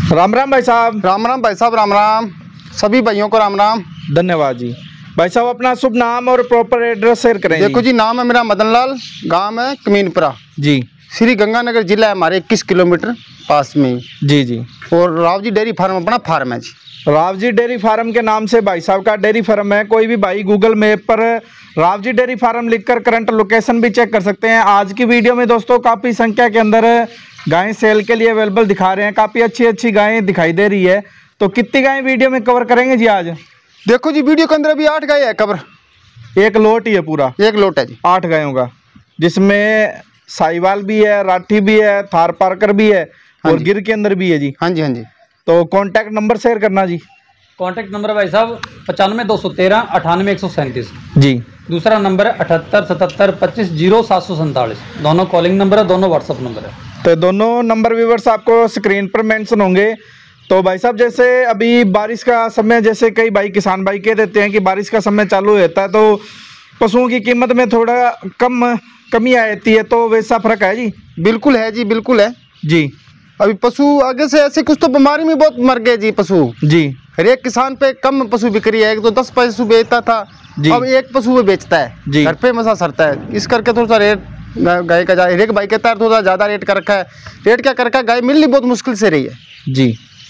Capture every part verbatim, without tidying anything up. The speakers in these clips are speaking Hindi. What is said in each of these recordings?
राम राम भाई साहब। राम राम भाई साहब, राम राम। सभी भाइयों को राम राम। धन्यवाद जी। भाई साहब अपना शुभ नाम और प्रॉपर एड्रेस शेयर करें। देखो जी, नाम है मेरा मदन लाल, गांव है कमीनपुरा जी, श्री गंगानगर जिला है हमारे इक्कीस किलोमीटर पास में जी जी। और राव जी डेयरी फार्म अपना फार्म है जी। राव जी डेयरी फार्म के नाम से भाई साहब का डेयरी फार्म है। कोई भी भाई गूगल मैप पर राव जी डेयरी फार्म लिखकर करंट लोकेशन भी चेक कर सकते हैं। आज की वीडियो में दोस्तों काफ़ी संख्या के अंदर गायें सेल के लिए अवेलेबल दिखा रहे हैं। काफ़ी अच्छी अच्छी गायें दिखाई दे रही है। तो कितनी गायें वीडियो में कवर करेंगे जी आज? देखो जी, वीडियो के अंदर अभी आठ गाय है कवर। एक लोट ही है पूरा? एक लोट है जी, आठ गायों का, जिसमें साहिवाल भी है, राठी भी है, थार पारकर भी है और गिर के अंदर भी है जी। हाँ जी, हाँ जी। तो कॉन्टैक्ट नंबर शेयर करना जी। कॉन्टैक्ट नंबर भाई साहब पचानवे दो सौ तेरह अठानवे एक सौ सैंतीस जी। दूसरा नंबर है अठहत्तर सतहत्तर पच्चीस जीरो सात सौ सैंतालीस। दोनों कॉलिंग नंबर है, दोनों व्हाट्सअप नंबर है। तो दोनों नंबर व्यूवर्स आपको स्क्रीन पर मेंशन होंगे। तो भाई साहब जैसे अभी बारिश का समय, जैसे कई भाई किसान भाई कह देते हैं कि बारिश का समय चालू होता है तो पशुओं की कीमत में थोड़ा कम कमी आ जाती है, तो वैसा फर्क है जी? बिल्कुल है जी, बिल्कुल है जी। अभी पशु आगे से ऐसे कुछ तो बीमारी में बहुत मर गए जी पशु जी। हर एक किसान पे कम पशु बिक्री है। एक तो दस पशु बेचता था जी, अब एक पशु वो बेचता है जी। घर पे मसा सरता है, इस करके थोड़ा सा रेट गाय का हर एक भाई कहता है थोड़ा ज़्यादा रेट कर रखा है। रेट क्या कर रखा है, गाय मिलनी बहुत मुश्किल से रही है जी।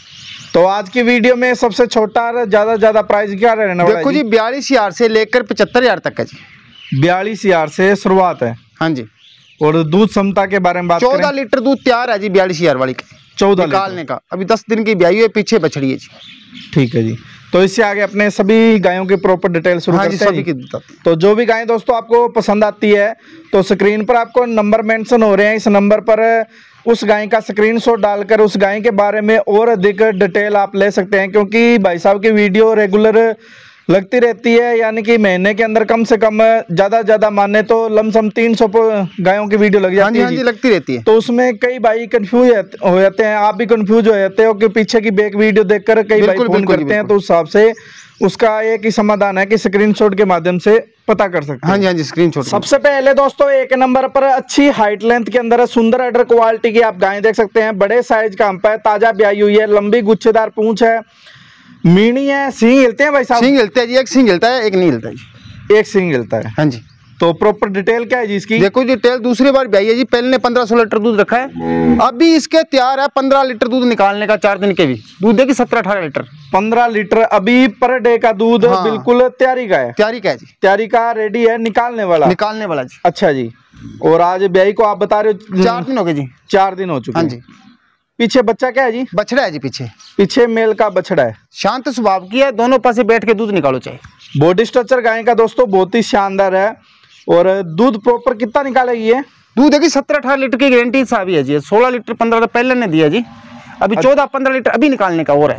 तो आज की वीडियो में सबसे छोटा ज्यादा ज्यादा प्राइस क्या रहने वाला है? देखो जी, बयालीस हजार से लेकर पचहत्तर हजार तक है जी। बयालीस हजार से शुरुआत है? हाँ जी। और दूध क्षमता के बारे में बात करें? चौदह लीटर दूध तैयार है जी बयालीस हजार वाली का। चौदह निकालने का अभी दस दिन की ब्याई है, पीछे बछड़ी है जी। ठीक है जी। तो इससे आगे अपने सभी गायों की प्रॉपर डिटेल शुरू हाँ करते हैं जी। तो जो भी गायें दोस्तों आपको पसंद आती है तो स्क्रीन पर आपको नंबर मेंशन हो रहे हैं, इस नंबर पर उस गाय का स्क्रीनशॉट डालकर उस गाय के बारे में और अधिक डिटेल आप ले सकते हैं। क्योंकि भाई साहब की वीडियो रेगुलर लगती रहती है, यानी कि महीने के अंदर कम से कम ज़्यादा ज़्यादा माने तो लमसम तीन सौ गायों की वीडियो लग जाती है। हाँ जी, लगती रहती है। तो उसमें कई भाई कंफ्यूज हो जाते हैं, आप भी कंफ्यूज हो जाते हो कि पीछे की बैक वीडियो देखकर कई भाई फोन करते हैं। तो उस हिसाब से उसका एक ही समाधान है कि स्क्रीनशॉट के माध्यम से पता कर सकते हैं। हाँ जी, हाँ जी, स्क्रीनशॉट। सबसे पहले दोस्तों एक नंबर पर अच्छी हाइट लेंथ के अंदर सुंदर अडर क्वालिटी की आप गायें देख सकते हैं। बड़े साइज का हम्प है, ताजा ब्याई हुई है, लंबी गुच्छेदार पूंछ है, मीणी है, सींग हिलते हैं भाई साहब? सींग हिलते हैं जी, एक सींग हिलता है एक नहीं हिलता जी। एक सींग हिलता है? हाँ जी। तो प्रॉपर डिटेल क्या है जी इसकी? देखो डिटेल दूसरी बार ब्याई है जी। पहले ने पंद्रह सोलह लीटर दूध रखा है, अभी इसके तैयार है पंद्रह लीटर दूध निकालने का। चार दिन के भी दूध देगी सत्रह अठारह लीटर। पंद्रह लीटर अभी पर डे का दूध? हाँ। बिल्कुल तैयारी का है? तैयारी का है जी, तैयारी का रेडी है, निकालने वाला? निकालने वाला जी। अच्छा जी। और आज ब्याई को आप बता रहे हो चार दिन हो गए जी? चार दिन हो चुके। हाँ जी। पीछे बच्चा क्या है जी? बछड़ा है जी पीछे। पीछे मेल का बछड़ा है, शांत स्वभाव की है, दोनों पासे बैठ के दूध निकालो चाहिए। बॉडी स्ट्रक्चर गाय का दोस्तों बहुत ही शानदार है। और दूध प्रॉपर कितना निकालेगी ये? दूध देखिए सत्रह अठारह लीटर की गारंटी साहब है जी। सोलह लीटर पंद्रह तो पहले ने दिया जी, अभी चौदह पंद्रह लीटर अभी निकालने का और है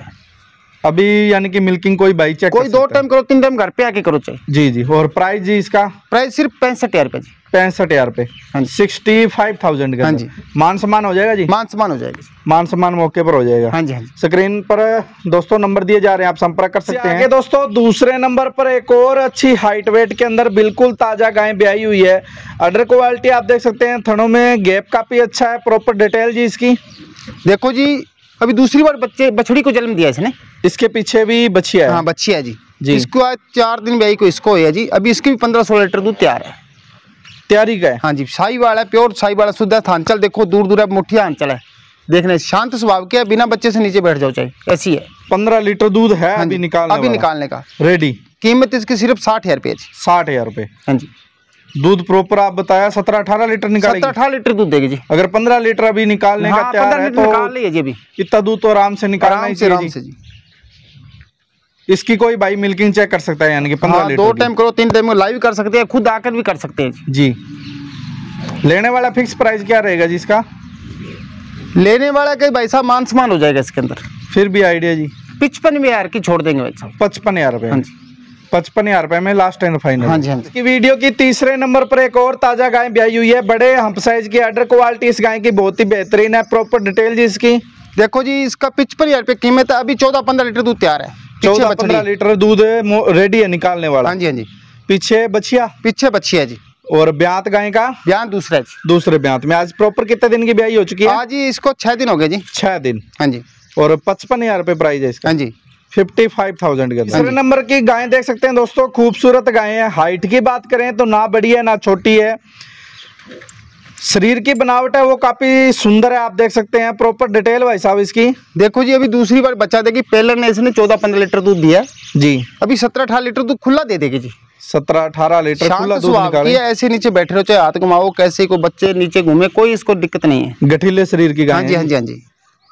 अभी। यानी कि मिल्किंग कोई भाई चेक कोई दो टाइम करो, तीन टाइम घर पे आके करो चाहिए जी जी। और प्राइस जी इसका? प्राइस सिर्फ पैंसठ हजार रुपये जी। पैंसठ हजार रुपये सिक्सटी फाइव थाउजेंड का। हाँ जी। मान सम्मान हो जाएगा जी? मान सम्मान हो जाएगा, मान सम्मान मौके पर हो जाएगा। हाँ जी, हाँ जी। स्क्रीन पर दोस्तों नंबर दिए जा रहे हैं, आप संपर्क कर सकते हैं। दोस्तों दूसरे नंबर पर एक और अच्छी हाइट वेट के अंदर बिल्कुल ताजा गाय ब्याई हुई है। अडर क्वालिटी आप देख सकते हैं, थनों में गैप काफी अच्छा है। प्रॉपर डिटेल जी इसकी देखो जी, अभी दूसरी बार बच्चे बछड़ी को जन्म दिया इसने। इसके पीछे भी बच्चिया है? हाँ बच्चिया है जी जी। इसको आज चार दिन ब्याई को इसको है जी। अभी इसकी भी पंद्रह सोलह लीटर दूध तैयार है। तैयारी का है? हाँ जी। शाही वाला है, प्योर शाही वाला शुद्ध है। थांचल देखो दूर दूर है, मुठिया आंचल है, देखने शांत स्वभाव के, बिना बच्चे से नीचे बैठ जाओ चाहिए, ऐसी है। पंद्रह लीटर दूध है अभी निकालने अभी निकालने का रेडी। कीमत इसकी सिर्फ साठ हजार रुपये जी। साठ हजार रुपये हाँ जी। दूध प्रॉपर आप बताया सत्रह अठारह लीटर निकालेगी? सत्रह अठारह लीटर दूध देगी जी। अगर पंद्रह लीटर अभी निकालने हाँ, का तैयार है तो निकाल लीजिए जी। अभी इतना दूध तो आराम से निकालना ही चाहिए जी। इसकी कोई भाई मिल्किंग चेक कर सकता है, यानी कि पंद्रह लीटर दो टाइम करो, तीन टाइम लाइव कर सकते हैं, खुद आकर भी कर सकते हैं जी। लेने वाला फिक्स प्राइस क्या रहेगा जी इसका? लेने वाला के भाई साहब मान सम्मान हो जाएगा इसके अंदर। फिर भी आइडिया जी? पचपन हजार की छोड़ देंगे भाई साहब। पचपन हजार रुपये? हाँ जी। पचपन हजार रुपए में लास्ट एंड फाइनल। हाँ जी, हाँ जी। की वीडियो की तीसरे नंबर पर एक और ताजा गाय ब्याई हुई है। बड़े हम्प साइज की अडर क्वालिटी इस गाय की बहुत ही बेहतरीन है। प्रॉपर डिटेल जी इसकी देखो जी, इसका पचपन हजार रुपये कीमत है। अभी चौदह पंद्रह लीटर दूध तैयार है। चौदह पंद्रह लीटर दूध रेडी है निकालने वाला? हाँ जी, हाँ जी। पीछे बछिया? पीछे बछिया जी। और ब्यात गाय का? ब्यात दूसरा जी। दूसरे ब्यात में। आज प्रॉपर कितने दिन की ब्याई हो चुकी है? आज ही इसको छह दिन हो गए जी। छह दिन? हाँ जी। और पचपन हजार रुपये प्राइस है इसका। हाँ जी, फिफ्टी फाइव थाउजेंड के तीसरे नंबर की गायें देख सकते हैं दोस्तों, खूबसूरत गायें हैं। हाइट की बात करें तो ना बड़ी है ना छोटी है, शरीर की बनावट है वो काफी सुंदर है, आप देख सकते हैं। प्रॉपर डिटेल भाई साहब इसकी देखो जी, अभी दूसरी बार बच्चा देगी। पहले ने इसने चौदह पंद्रह लीटर दूध दिया जी, अभी सत्रह अठारह लीटर दूध खुला दे देगी जी। सत्रह अठारह लीटर खुला दूध निकाले। ऐसे नीचे बैठे रहो, चाहे हाथ घुमाओ, कैसे को बच्चे नीचे घूमे, कोई इसको दिक्कत नहीं है। गठीले शरीर की गाय। हाँ जी, हाँ जी, हाँ जी।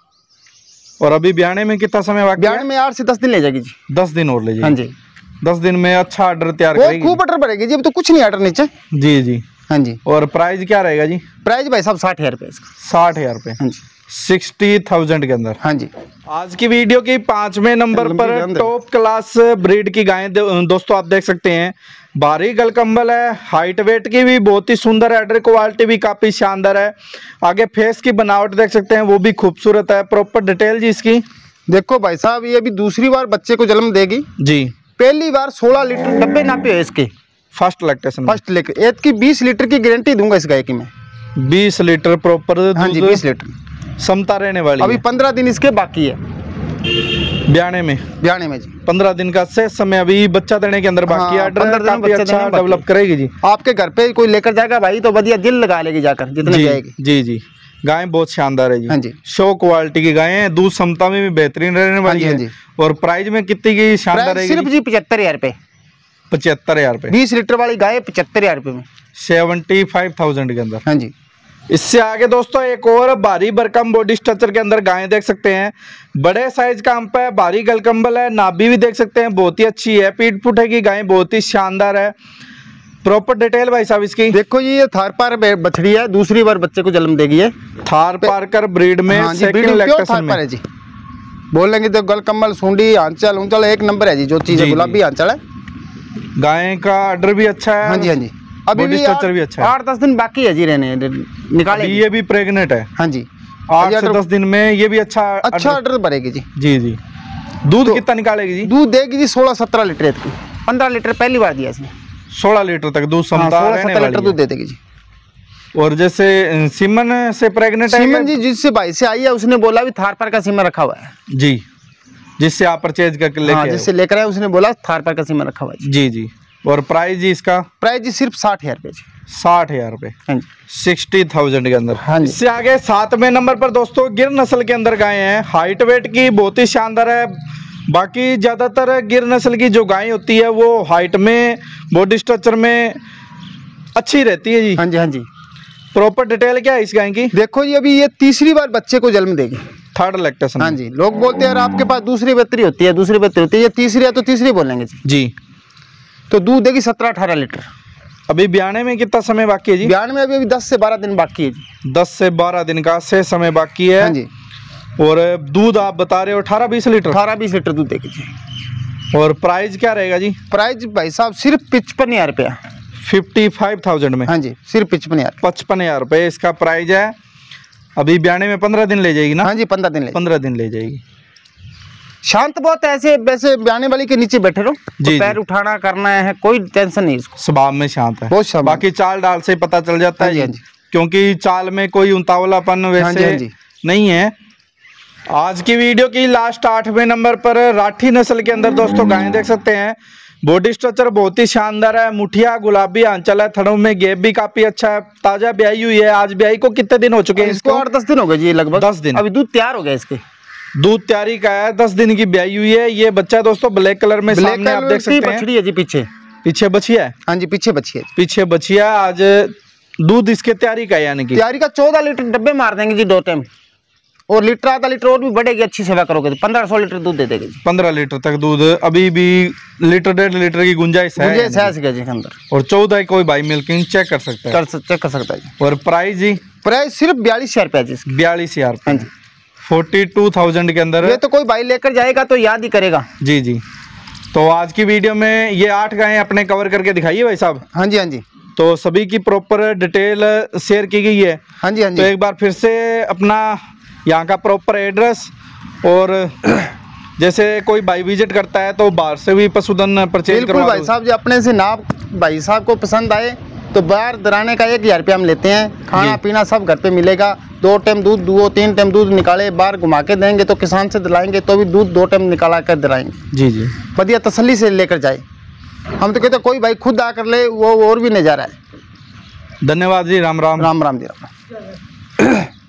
और अभी ब्याने में कितना समय बाकी? ब्याने में आठ से दस दिन ले जाएगी जी। दस दिन और ले जाएगी। हाँ जी, दस दिन में अच्छा ऑर्डर तैयार करेगी। खूब ऑर्डर बढ़ेगी जी, अभी तो कुछ नहीं ऑर्डर नीचे। जी जी, हाँ जी। और प्राइस क्या रहेगा जी? प्राइस भाई साहब साठ हजार रुपये इसका। साठ हजार रुपये। हाँ जी, सिक्सटी थाउजेंड के अंदर। हाँ जी। आज की वीडियो की पांचवें नंबर पर टॉप क्लास ब्रीड की गायें दोस्तों आप देख सकते हैं। भारी गलकंबल है, हाइट वेट की भी बहुत ही सुंदर है, एडर क्वालिटी भी काफी शानदार है। आगे फेस की बनावट देख सकते हैं वो भी खूबसूरत है। प्रॉपर डिटेल जी इसकी देखो भाई साहब, ये अभी दूसरी बार बच्चे को जन्म देगी जी। पहली बार सोलह लीटर डब्बे नापे है इसके, फर्स्ट लैक्टेशन फर्स्ट लीटर। एक की बीस लीटर की गारंटी दूंगा इस गाय की मैं। बीस लीटर प्रॉपर। हाँ जी, बीस लीटर समता रहने वाली। अभी पंद्रह दिन इसके बाकी है ब्याने में। ब्याने में जी पंद्रह दिन का शेष समय अभी बच्चा देने के अंदर बाकी है। हाँ, काफी अच्छा डेवलप करेगी जी। आपके घर पे कोई लेकर जाएगा भाई तो बढ़िया दिल लगा लेगी जाकर जितने जाएगी। जी जी, गाय बहुत शानदार है जी। हाँ जी, शो क्वालिटी की गाय है, दूध क्षमता में भी बेहतरीन रहने वाली है। जी, और प्राइस में कितनी की शानदार है? सिर्फ जी पचहत्तर हजार रुपए। पचहत्तर हजार रुपए बीस लीटर वाली गाय पचहत्तर हजार रुपए में, सेवेंटी फाइव थाउजेंड के अंदर। हाँ जी। इससे आगे दोस्तों एक और भारी भरकम बॉडी स्ट्रक्चर के अंदर गायें देख सकते हैं। बड़े साइज का अंप है, भारी गलकंबल है, नाभि भी देख सकते हैं बहुत ही अच्छी है। पीठ पुठे की गाय बहुत ही शानदार है। प्रॉपर डिटेल भाई साहब इसकी देखो जी, ये थार पार बछड़ी है, दूसरी बार बच्चे को जन्म देगी है। थार पारकर ब्रीड में। हाँ जी, ब्रीड प्योर थार पार है जी। बोलेंगे तो गलकंबल, सूंडी, आंचल उंचल एक नंबर है जी। जो चीज है गुलाबी आंचल है। गाय का ऑर्डर भी अच्छा है। हाँ जी, हाँ जी। अभी भी स्ट्रक्चर भी अच्छा है। आठ दस दिन बाकी है जी रहने निकाले। ये भी प्रेग्नेंट है। हाँ जी, आठ से दस दिन में ये भी अच्छा अच्छा ऑर्डर भरेगी जी। जी जी। दूध तो कितना निकालेगी जी? दूध देगी जी सोलह सत्रह लीटर की। पंद्रह लीटर पहली बार दिया इसने। सोलह लीटर तक दूध क्षमता हाँ, रहने वाली लीटर दूध दे देगी जी। और जैसे सीमन से प्रेग्नेंट है? सीमन जी जिससे भाई से आई है उसने बोला भी थार पर का सीमन रखा हुआ है जी, जिससे आप परचेज करके लेके हाँ, जिससे लेकर आए उसने बोला थार पर का सीमन रखा हुआ है जी जी। और प्राइस जी इसका? प्राइस जी सिर्फ साठ हजार रुपये जी। साठ हजार रुपये। हाँ जी, सिक्सटी थाउजेंड के अंदर। हाँ जी। इससे आगे सातवें नंबर पर दोस्तों गिर नस्ल के अंदर गायें हैं। हाइट वेट की बहुत ही शानदार है। बाकी ज्यादातर गिर नस्ल की जो गाय होती है वो हाइट में, बॉडी स्ट्रक्चर में अच्छी रहती है जी। हाँ जी, हाँ जी। प्रॉपर डिटेल क्या है इस गाय की? देखो जी, अभी ये तीसरी बार बच्चे को जन्म देगी, थर्ड लैक्टेशन। हाँ जी। लोग बोलते हैं आपके पास दूसरी बत्तरी होती है, दूसरी बत्तरी होती है, ये तीसरी है तो तीसरी बोलेंगे जी। जी। तो दूध देगी सत्रह अठारह लीटर। अभी ब्याने में कितना समय बाकी है जी? ब्याने में अभी अभी दस से बारह दिन बाकी है जी। दस से बारह दिन का से समय बाकी है। हाँ जी। और दूध आप बता रहे हो अठारह बीस लीटर? अठारह बीस लीटर दूध देगी जी। और प्राइस क्या रहेगा जी? प्राइस भाई साहब सिर्फ पचपन हजार रुपया। फिफ्टी फाइव थाउजेंड में। हाँ जी, सिर्फ पचपन हजार पचपन हजार रुपये इसका प्राइस है। अभी ब्याने में पंद्रह दिन ले जाएगी ना? हाँ जी, पंद्रह दिन ले पंद्रह दिन ले जाएगी। शांत बहुत है, ऐसे वैसे ब्याने वाली के नीचे बैठे रहो, जी, पैर जी। उठाना करना है, कोई टेंशन नहीं इसको। स्वभाव में शांत है, बहुत शांत। बाकी चाल डाल से पता चल जाता हाँ है जी, जी, हाँ जी। क्योंकि चाल में कोई उतावलापन वैसे हाँ जी, हाँ जी। नहीं है। आज की वीडियो की लास्ट आठवें नंबर पर राठी नस्ल के अंदर दोस्तों गायें देख सकते हैं। बॉडी स्ट्रक्चर बहुत ही शानदार है। मुठिया गुलाबी आंचल है, थड़ों में गैप भी काफी अच्छा है। ताजा ब्याई हुई है। आज ब्याई को कितने दिन हो चुके हैं? इसको आठ दस दिन हो गए जी, लगभग दस दिन। अभी दूध तैयार हो गया इसके। दूध तैयारी का है, दस दिन की ब्याई हुई है। ये बच्चा दोस्तों ब्लैक कलर में सामने आप देख सकते हैं। बछड़ी है जी, पीछे पीछे बछिया है। हाँ जी, पीछे बछी है। पीछे बछिया। आज दूध इसके तैयारी का है, यानी कि तैयारी का चौदह लीटर डब्बे मार देंगे जी दो टाइम। और लीटर आधा लीटर और भी बढ़ेगी, अच्छी सेवा करोगे तो पंद्रह सौ लीटर दूध दे देगी जी। पंद्रह लीटर तक दूध अभी भी लीटर डेढ़ लीटर की गुंजाइश है। गुंजाइश है इसके जी अंदर। और चौदह कोई भाई मिल्किंग चेक कर सकता है, कर चेक कर सकता है जी। और प्राइस जी? प्राइस सिर्फ बयालीस हजार रुपया जी। बयालीस हजार हाँ जी, फोर्टी टू थाउजेंड के अंदर। ये तो कोई भाई लेकर जाएगा तो याद ही करेगा। जी जी। तो आज की वीडियो में ये आठ गायें अपने कवर करके दिखाइए भाई साहब। हाँ जी, हाँ जी। तो सभी की प्रॉपर डिटेल शेयर की गई है। हाँ जी, हाँ जी। तो एक बार फिर से अपना यहाँ का प्रॉपर एड्रेस, और जैसे कोई भाई विजिट करता है तो बाहर से भी पशुधन परचेज करवा। भाई साहब जी, अपने से ना भाई साहब को पसंद आए तो बाहर दराने का एक हजार रुपया हम लेते हैं। खाना पीना सब घर पे मिलेगा। दो टाइम दूध दो तीन टाइम दूध निकाले, बाहर घुमा के देंगे तो किसान से दिलाएंगे तो भी दूध दो टाइम निकाला कर दिलाएंगे। जी जी, बढ़िया तसल्ली से लेकर जाए। हम तो कहते कोई भाई खुद आकर ले, वो और भी नहीं जा रहा है। धन्यवाद जी, राम राम। राम राम जी राम।